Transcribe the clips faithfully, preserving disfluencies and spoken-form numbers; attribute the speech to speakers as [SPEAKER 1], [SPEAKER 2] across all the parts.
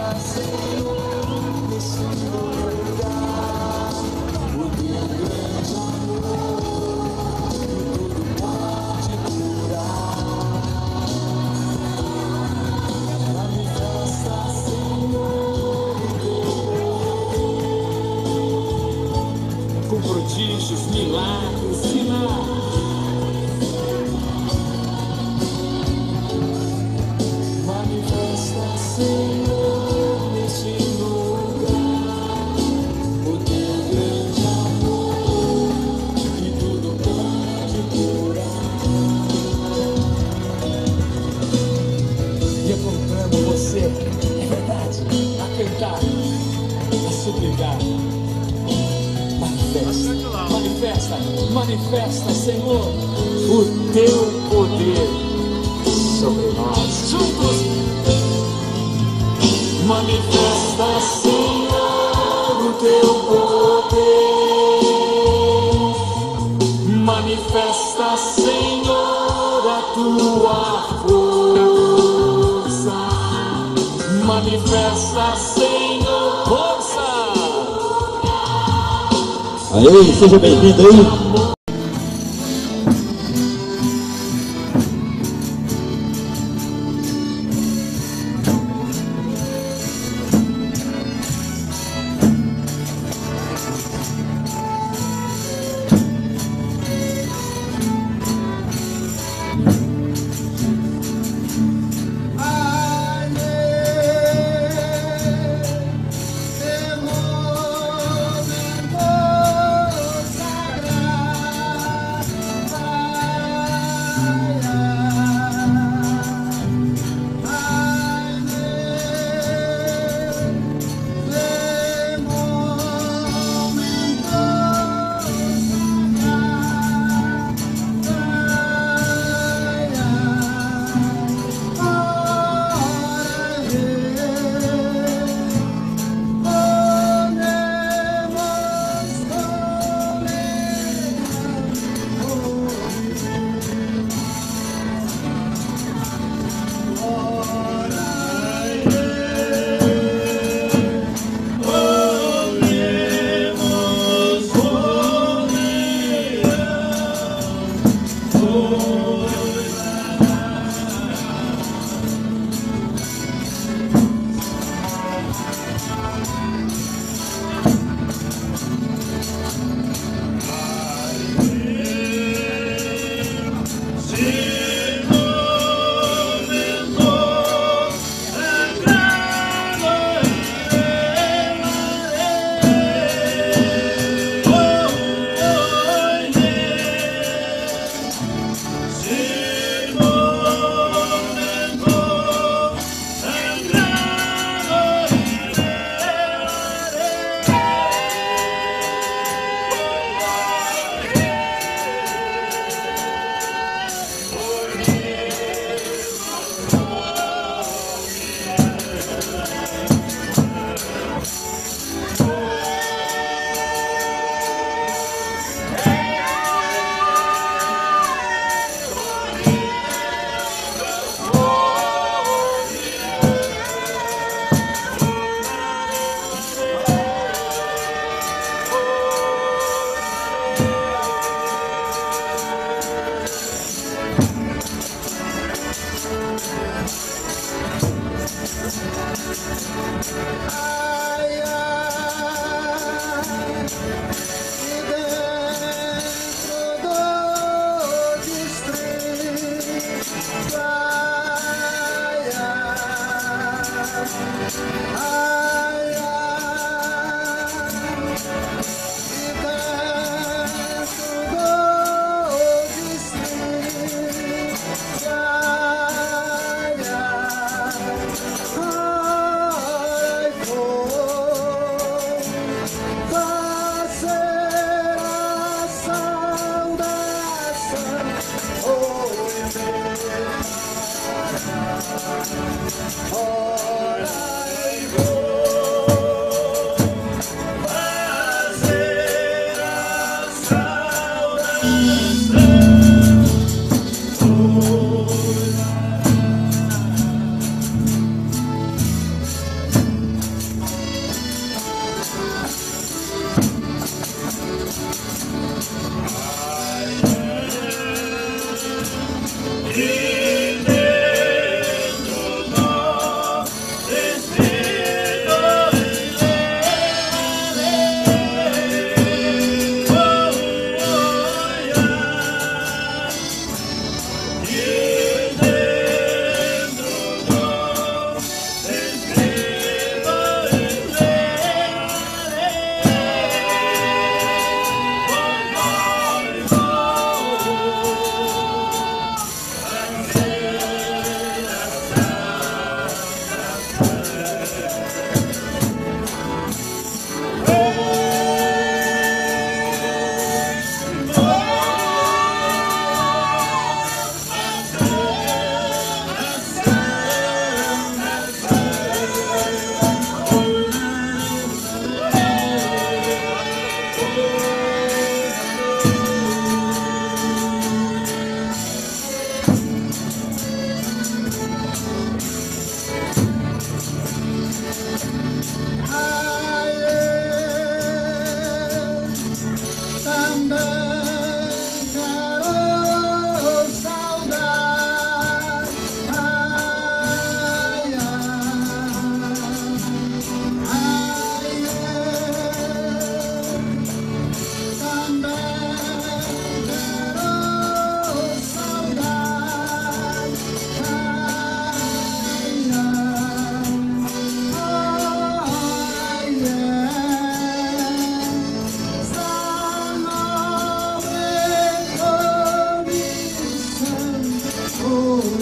[SPEAKER 1] Prodígios, milagres, sinais. Manifesta, Senhor, neste lugar o teu grande amor, que tudo pode curar. E eu proclamo você, é verdade, a cantar, a suplicar. Manifesta, manifesta, Senhor, o teu poder sobre nós. Juntos, manifesta, Senhor, o teu poder. Manifesta, Senhor, a tua força. Manifesta, Senhor, força.
[SPEAKER 2] Aí, seja bem-vindo aí.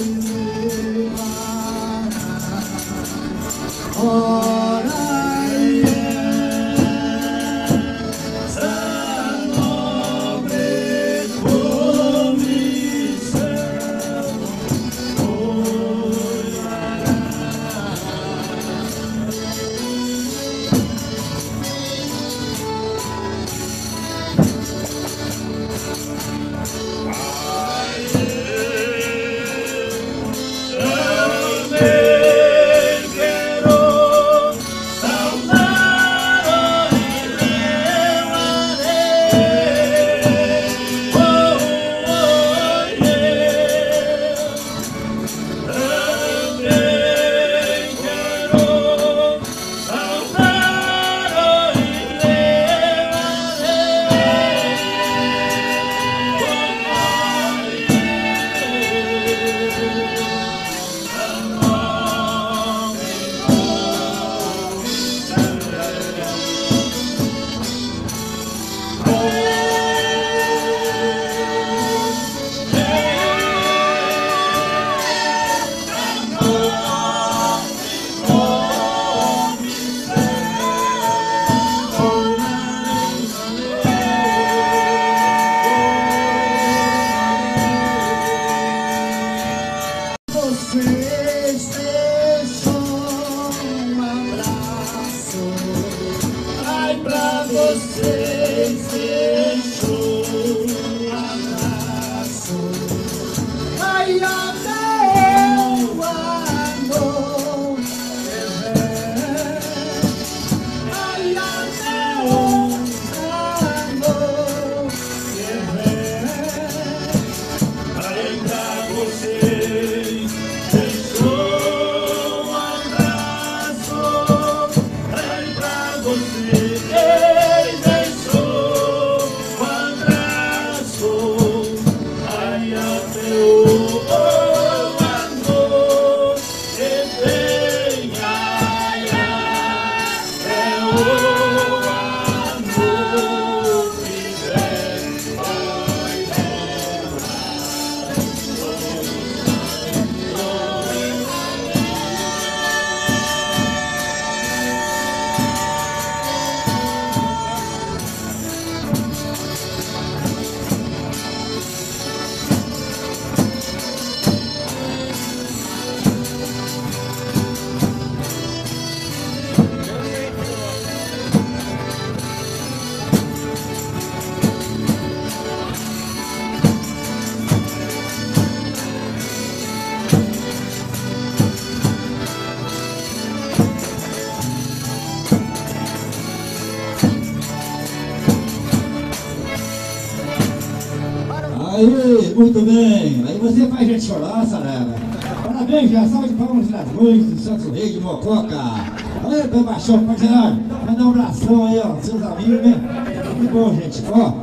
[SPEAKER 2] Aí, muito bem. Aí você faz gente chorar, Sarada. Parabéns, já salve de palmas nas mães do Santos Rei de Mococa. Aí, bem baixão, parceiro. Manda um abração aí, ó, seus amigos, né? Que bom, gente. Ó,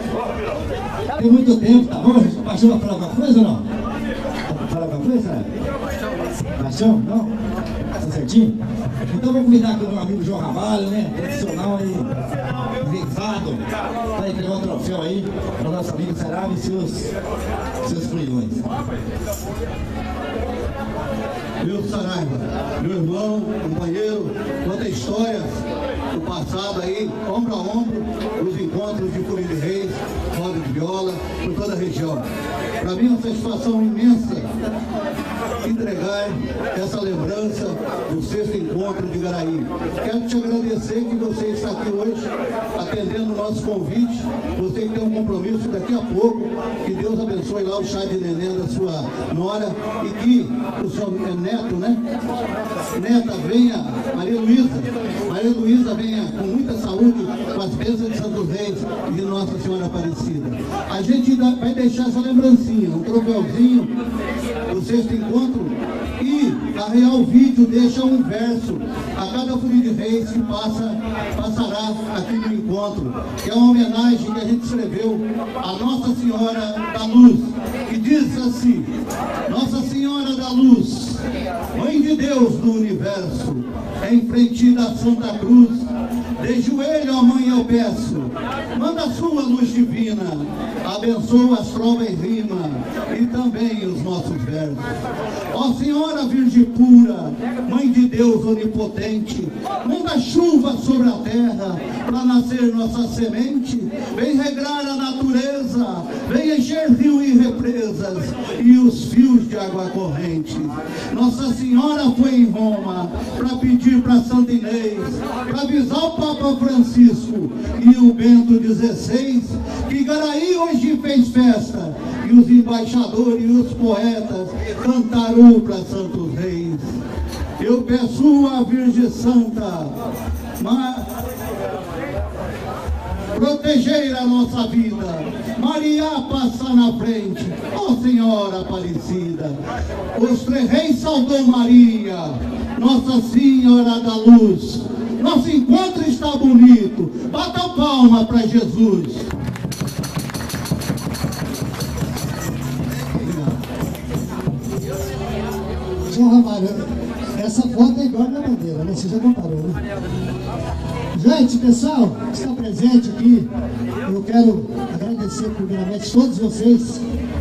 [SPEAKER 2] tem muito tempo, tá bom, gente? Baixão vai falar alguma coisa ou não? Falar alguma coisa, Sarada? Baixão? Não? Tá certinho? Então vamos convidar aqui o meu amigo João Ramalho, né? Tradicional aí, rifado, para entregar um troféu aí para o nosso amigo Sarava e seus, seus fluidões.
[SPEAKER 3] Meu Saraiva, meu irmão, companheiro, conta histórias do passado aí, ombro a ombro, os encontros de Folia de Reis, roda de viola, por toda a região. Para mim é uma satisfação imensa entregar essa lembrança do sexto encontro de Garaí. Quero te agradecer que você está aqui hoje, atendendo o nosso convite. Você tem um compromisso daqui a pouco. Que Deus abençoe lá o chá de neném da sua nora e que o seu neto, né? Neta, venha, Maria Luísa. Maria Luísa venha com muita saúde, com as bênçãos de Santos Reis e de Nossa Senhora Aparecida. A gente vai deixar essa lembrancinha, um troféuzinho do sexto encontro, e a Real Vídeo deixa um verso a cada Folia de Reis que passa, passará aqui no encontro, que é uma homenagem que a gente escreveu a Nossa Senhora da Luz, que diz assim: Nossa Senhora da Luz, Mãe de Deus do universo, em frente da Santa Cruz, de joelho, ó Mãe, eu peço, manda a sua luz divina, abençoa as trovas e rima, e também os nossos versos. Ó Senhora Virgem pura, Mãe de Deus onipotente, manda chuva sobre a terra, para nascer nossa semente, vem regrar a natureza, vem encher rio e represas, e os fios de água corrente. Nossa Senhora foi em Roma, para pedir para Santa Inês, para avisar o Papa Francisco e o Bento dezesseis, que Garaí hoje fez festa, e os embaixadores e os poetas cantaram para Santos Reis. Eu peço à Virgem Santa, mas proteger a nossa vida, Maria passa na frente, ó Senhora Aparecida. Os três reis saudam Maria, Nossa Senhora da Luz. Nosso encontro está bonito, bata palma para Jesus.
[SPEAKER 4] João Ramalho, essa foto é igual a minha bandeira, né? Você já comparou, né? Gente, pessoal que está presente aqui, eu quero agradecer primeiramente todos vocês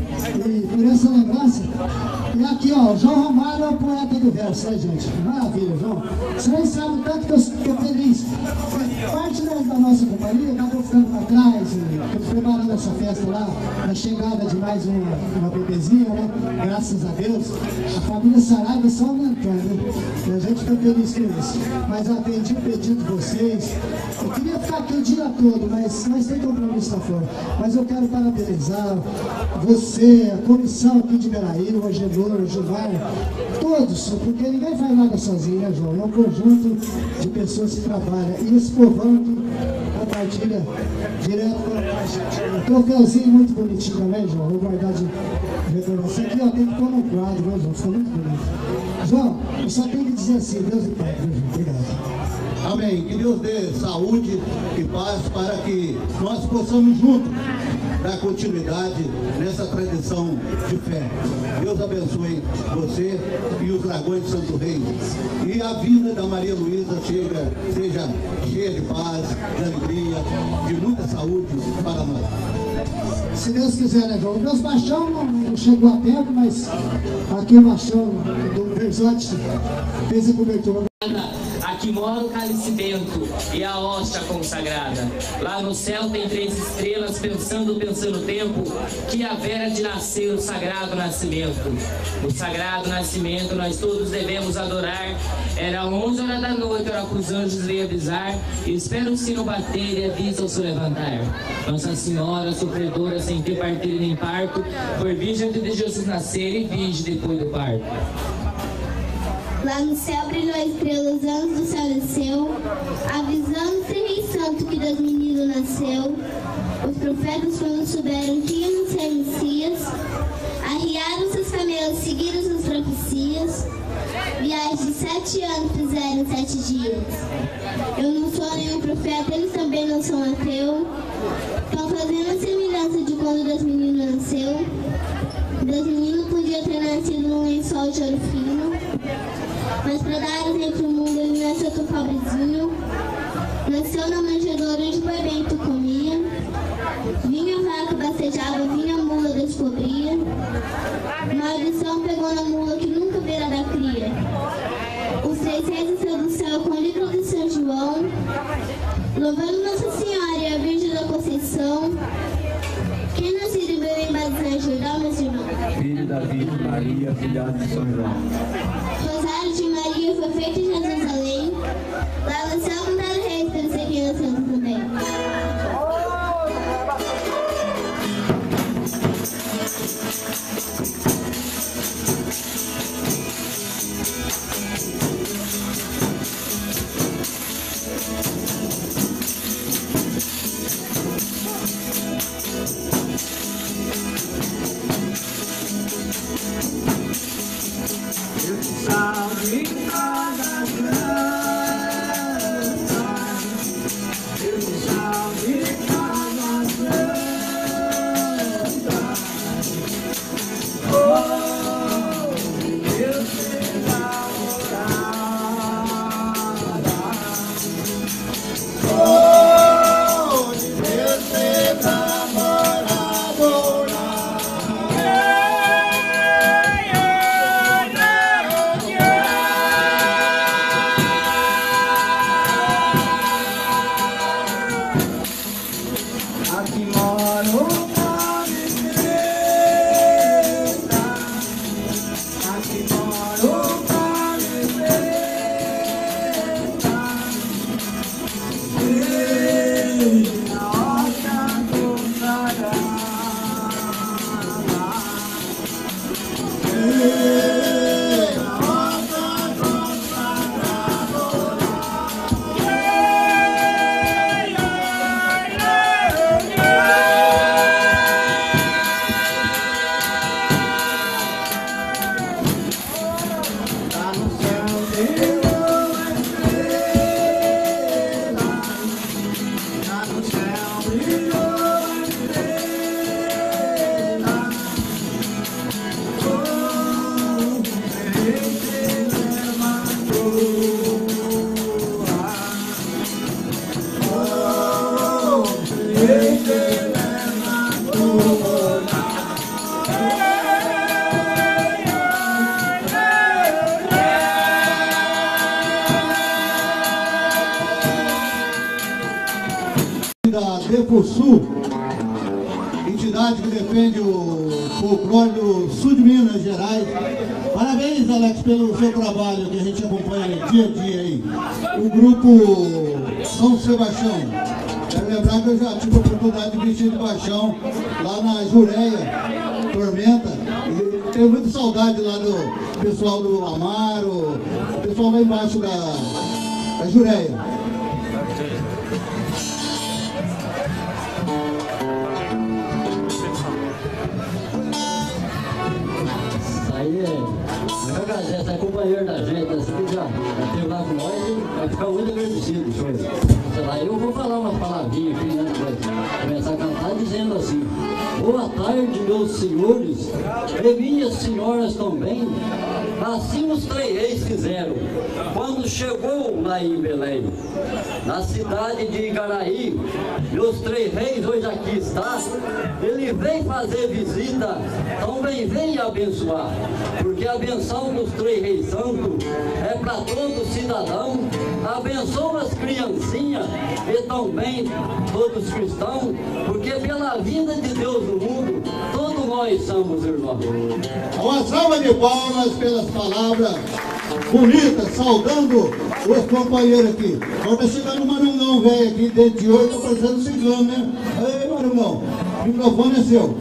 [SPEAKER 4] e por essa lembrança. E aqui, ó, o João Ramalho é o poeta do verso, né, gente? Maravilha, João. Vocês sabem tanto que eu estou feliz. Parte da, da nossa companhia acabou ficando para trás, e, preparando essa festa lá, na chegada de mais uma, uma bebezinha, né? Graças a Deus. A família Saraiva só aumentando, né? E a gente fica feliz com isso. Mas eu atendi o pedido de vocês. Eu queria ficar aqui o dia todo, mas nós temos compromisso lá fora. Mas eu quero parabenizar você, a comissão aqui de Garaí, o Agenor, o Gilmar, todos, porque ninguém faz nada sozinho, né, João? É um conjunto de pessoas que trabalham. E esse povão que compartilha direto com a gente. Um troféuzinho muito bonitinho também, João. Vou guardar de recordação. Aqui, ó, tem que pôr no quadro, viu, João? Ficou muito bonito. João, eu só tenho que dizer assim, Deus e Pai, viu, João? Obrigado.
[SPEAKER 3] Amém. Que Deus dê saúde e paz para que nós possamos juntos dar continuidade nessa tradição de fé. Deus abençoe você e os dragões de Santo Reis. E a vida da Maria Luísa chega, seja cheia de paz, de alegria, de muita saúde para nós.
[SPEAKER 4] Se Deus quiser, né, João? Meus baixão não, não chegou a tempo, mas aqui o baixão do Verzote fez a cobertura.
[SPEAKER 1] Aqui mora o cálice bento e a hóstia consagrada. Lá no céu tem três estrelas pensando, pensando o tempo que haverá de nascer o sagrado nascimento. O sagrado nascimento nós todos devemos adorar. Era onze horas da noite, hora que os anjos veio avisar. Espera o sino bater e avisa o seu levantar. Nossa Senhora, sofredora, sem ter partilha nem parto, por virgem antes de Jesus nascer e virgem depois do parto.
[SPEAKER 5] Lá no céu brilhou a estrela, os anjos do céu desceu, avisando o Rei Santo que das meninas nasceu. Os profetas quando souberam que iam ser Messias, arriaram seus camelos, seguiram suas profecias. Viagem de sete anos fizeram sete dias. Eu não sou nenhum profeta, eles também não são ateu. Estão fazendo a semelhança de quando das meninas nasceu. Das meninas podia ter nascido num lençol de ouro fino, mas para dar exemplo ao mundo ele nasceu tão pobrezinho. Nasceu na manjedoura onde o boi bento comia. Vinha a vaca bastejava, vinha a mula descobria. Maldição pegou na mula que nunca verá da cria. Os três reis desceram do céu com o livro de São João, louvando Nossa Senhora e a Virgem da Conceição. Quem nascido em Belém, batizado em Jordão, meus irmãos?
[SPEAKER 6] Filho da Virgem Maria, filha de São João.
[SPEAKER 5] Rosário de Maria foi feito em Jerusalém. Lá no céu cantaram reis, pelo ser quem nasceu também.
[SPEAKER 6] Oh, Deus
[SPEAKER 3] EFOSUL, entidade que defende o folclore do sul de Minas Gerais. Parabéns, Alex, pelo seu trabalho que a gente acompanha dia a dia aí. O grupo São Sebastião. Quero lembrar que eu já tive a oportunidade de vestir de baixão lá na Jureia, Tormenta. E tenho muita saudade lá do pessoal do Amaro, o pessoal lá embaixo da, da Jureia.
[SPEAKER 7] Aí é, meu Gazeta, você é companheiro da gente, esse aqui já, já esteve lá com nós e vai ficar muito agradecido, senhor. Sei lá, eu vou falar umas palavrinhas aqui, né, para começar a cantar, dizendo assim: boa tarde, meus senhores, e minhas senhoras também. Assim os três reis fizeram, quando chegou lá em Belém, na cidade de Igaraí, e os três reis hoje aqui está, ele vem fazer visita, também vem abençoar, porque a benção dos três reis santos é para todo cidadão, abençoa as criancinhas e também todos os cristãos, porque pela vida de Deus no mundo, todos nós somos irmãos.
[SPEAKER 3] Uma salva de palmas pelas palavras bonitas, saudando os companheiros aqui. Agora tá chegando o Marungão, velho, aqui dentro de hoje, tá parecendo cigano, né? Ei, Marungão, o microfone é seu.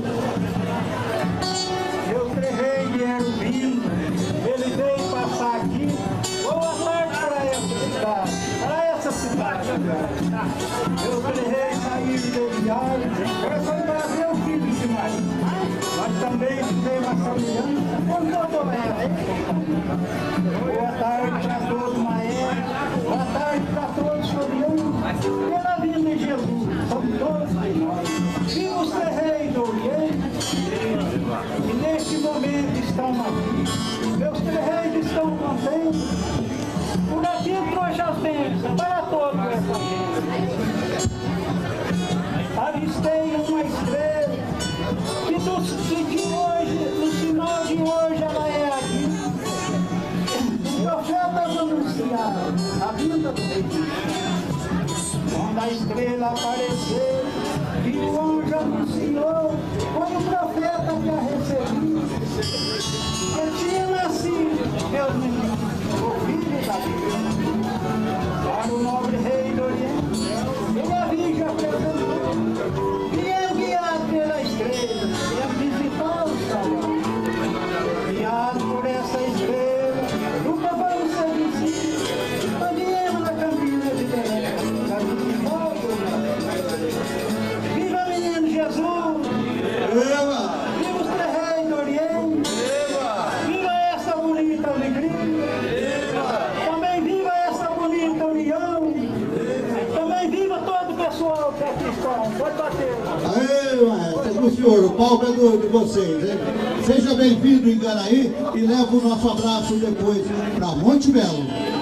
[SPEAKER 8] Eu treinei dinheiro vindo, ele veio passar aqui. Boa tarde para essa cidade, para essa cidade. Eu treinei sair de viagem, eu sou trazer o filho de Maria. Nós também fizemos essa aliança com todo ela. Boa tarde para todos, Maé. Boa tarde para todos, Fabiano. Pela vida de Jesus, somos todos de nós. Viva os três reis do Oriente. E neste momento estamos aqui. Meus três reis estão contentes. Por aqui trouxe as bênçãos para todos essa gente. Avistei uma estrela que do, de hoje, no final de hoje ela é aqui. Os profetas anunciaram a vinda do rei. Quando a estrela apareceu, e o anjo anunciou, foi o profeta que a recebeu. Que tinha nascido, meus meninos, o filho da vida. Para o nobre rei do Oriente, ele a virgem apresentou. E é guiado pela estrela, e a visitar o salão. Guiado por essa estrela, nunca vamos ser vencidos. Viemos na campina de Belém, para visitar o salão. Viva menino Jesus!
[SPEAKER 3] Viva!
[SPEAKER 8] Viva os três reis do Oriente! Viva! Viva essa bonita alegria! Viva! Também viva essa bonita união! Também viva todo o pessoal que aqui está! Pode bater!
[SPEAKER 3] Aê, maestro, do senhor, o palco é do, de vocês, hein? Seja bem-vindo em Igaraí e leva o nosso abraço depois para Monte Belo.